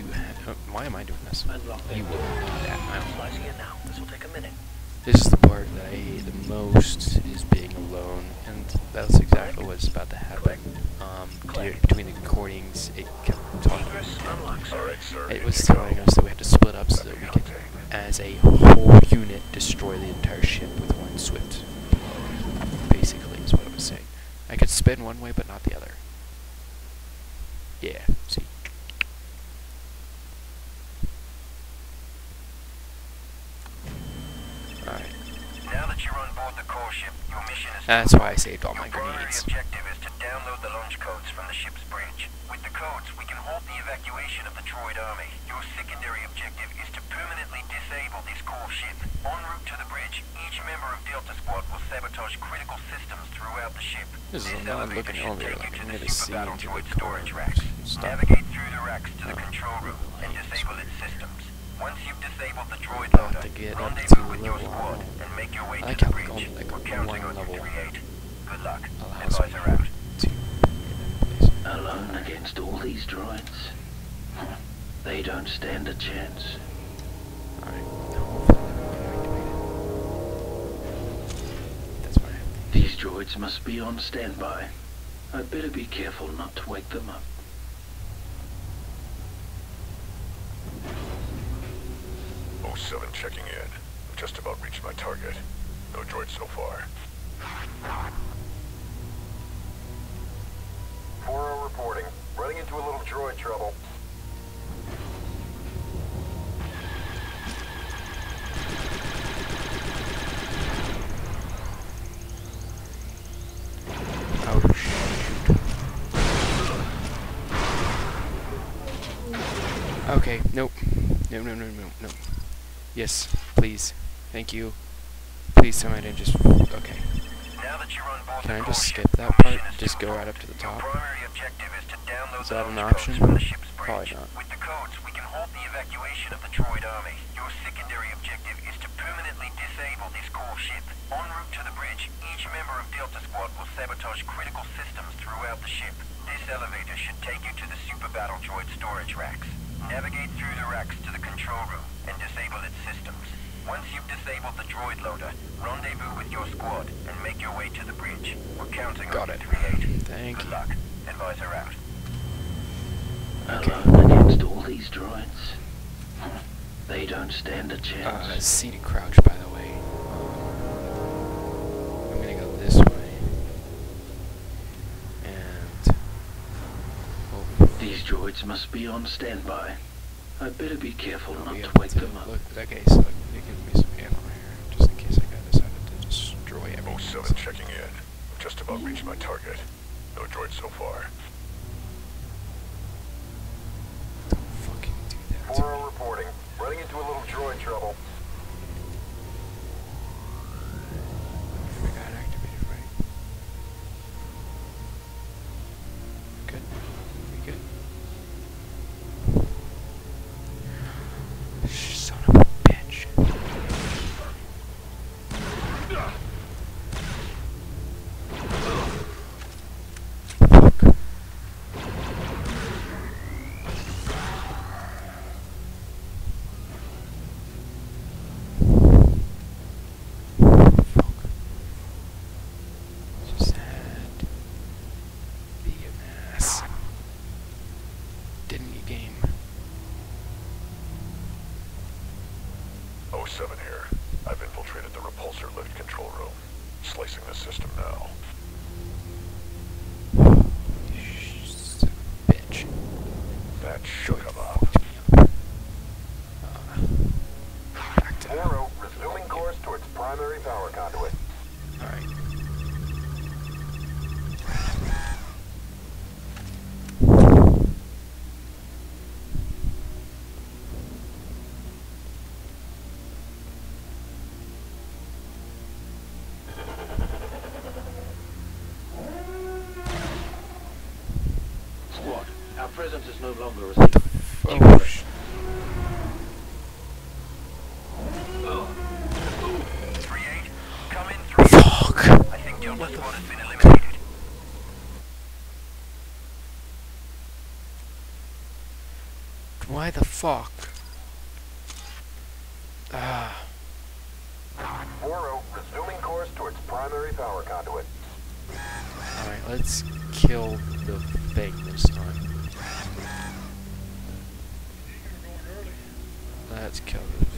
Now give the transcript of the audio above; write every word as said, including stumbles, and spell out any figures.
have... Oh, why am I doing this? You will do that. I don't Slicing it now. This will take a minute. This is the part that I hate the most, is being alone, and that's exactly what's about to happen. Um, de- between the recordings, it kept talking. It was telling us that we had to split up so that we could, as a whole unit, destroy the entire ship with one swift. Basically, is what it was saying. I could spin one way, but not the other. Yeah, see. Alright. Now that you're on board the core ship, your mission is... That's why I saved all my Your primary grenades. objective is to download the launch codes from the ship's bridge. With the codes, we can halt the evacuation of the droid army. Your secondary objective is to permanently disable this core ship. En route to the bridge, each member of Delta Squad will sabotage critical systems throughout the ship. This is a non-looking elevator. Like, I'm gonna see Battle into droid the storage racks. stuff. Navigate through the racks to the Oh. control room and disable its systems. Once you've disabled the droid About loader, to get up rendezvous to with your level squad one. and make your way I like to how the we're bridge. going like We're one counting on level you to create. Good luck. allows me Advisor out. to get in place. Alone against all these droids? They don't stand a chance. Alright, hopefully they're going to activate it. That's what I have. These droids must be on standby. I'd better be careful not to wake them up. oh seven checking in. I've just about reached my target. No droids so far. four oh reporting. Running into a little droid trouble. Oh shoot. Okay, nope. No, no, no, no, no. Yes, please. Thank you. Please tell me I didn't just... Okay. Now that you're on board Can I the just core skip ship, that your part? mission is Just go simple. right up to the Your top? primary objective is to download Is the that an launch option? codes from the ship's bridge. Probably not. With the codes, we can halt the evacuation of the droid army. Your secondary objective is to permanently disable this core ship. En route to the bridge, each member of Delta Squad will sabotage critical systems throughout the ship. This elevator should take you to the Super Battle Droid storage racks. Navigate through the racks to the control room and disable its systems. Once you've disabled the droid loader, rendezvous with your squad and make your way to the bridge. We're counting Got on it. you to create. Thank Good you. luck. Advisor out. Okay. Alone against all these droids? They don't stand a Uh, chance. seated crouch, by the way. I'm gonna go this way. And... hopefully These droids must be on standby. I'd better be careful I'll not be to able wake to them up. look. Okay, so they give me some ammo here, just in case I got decided to destroy oh everything. seven checking in. I've just about reached my target. No droids so far. Don't fucking do that to four me. oh reporting. Running into a little droid trouble. I got it activated, right? Good. We good? Son of a bitch. Fuck. Fuck. Just had be an ass. Didn't you, game? oh seven here. I've infiltrated the repulsor lift control room. Slicing the system now. Son of a bitch. That should Joy come up. fucked me up. Uh, back to four oh resuming course towards primary power conduit. Alright. Squad, our presence is no longer a What the secret. f- oh, sh- three eight, come in three. Fuck! I think Delta Squad has been eliminated. What Why the fuck? Ah. Moro, resuming course towards primary power conduit. Alright, let's kill the thing this time. Let's kill the